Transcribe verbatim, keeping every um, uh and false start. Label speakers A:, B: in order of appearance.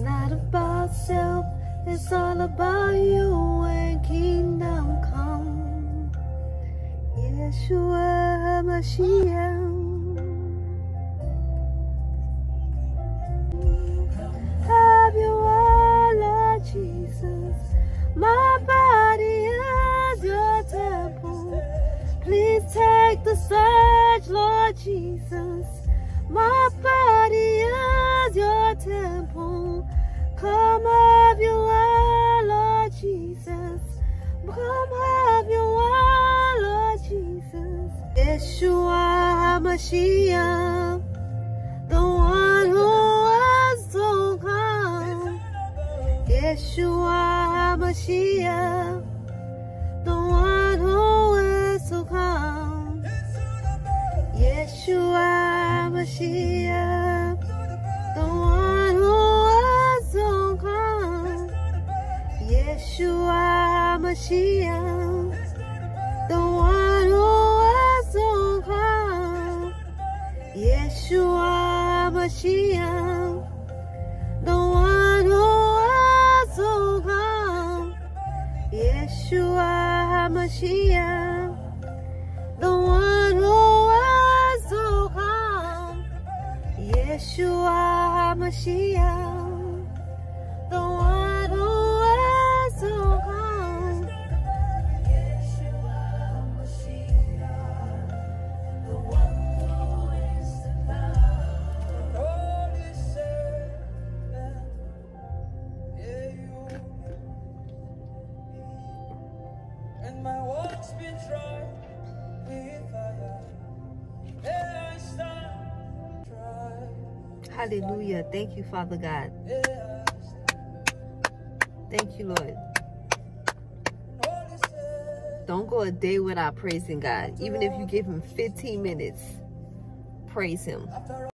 A: not about self, it's all about you and kingdom come. Yeshua HaMashiach. Have your way, Lord Jesus. My body is your temple. Please take the stage, Lord Jesus. My body is your temple. Come have your way, Lord Jesus. Come have your way, Lord Jesus. Yeshua HaMashiach, the one who has to come. Yeshua HaMashiach, the one who has to come. Yeshua HaMashiach, the one who has to come. Yeshua HaMashiach, the one who has to come. Yeshua HaMashiach, the one who has to come. Yeshua HaMashiach, the one who has to come. Yeshua HaMashiach, the one who has to come. Yeshua HaMashiach, the one who is to come. Holy Savior, yeah, you. And my walk's been tried with fire. There I stand, tried. Hallelujah. Thank you, Father God. Thank you, Lord. Don't go a day without praising God. Even if you give him fifteen minutes, praise him.